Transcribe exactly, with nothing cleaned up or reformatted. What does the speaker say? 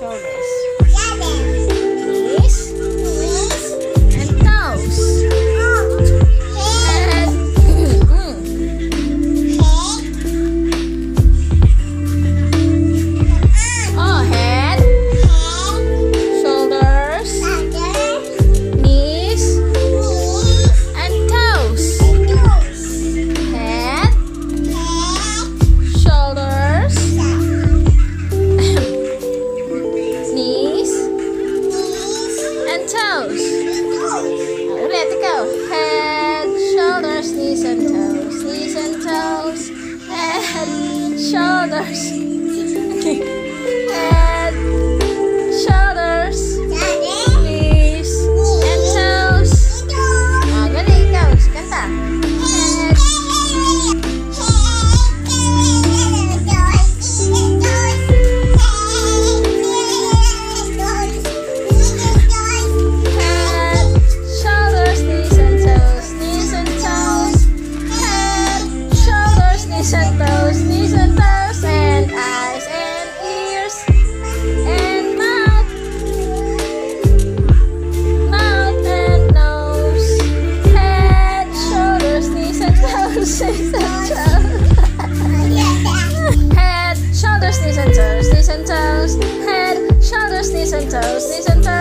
shoulders, knees, and toes. Head, oh, head, shoulders, knees, and toes. Head, shoulders, knees, and toes. Now, let it go. Head, shoulders, knees, and toes. Knees and toes. Head, shoulders. Head, shoulders, knees, and toes. Oh, galing ikaw. Kanta. Head, head, shoulders, knees, and toes. Knees and toes. Head, shoulders, knees, and toes. Knees and toes. And eyes and ears and mouth. Mouth and nose. Head, shoulders, knees, and toes. Knees and toes. Head, shoulders, knees, and toes. Knees and toes. Head, shoulders, knees, and toes. Knees and toes.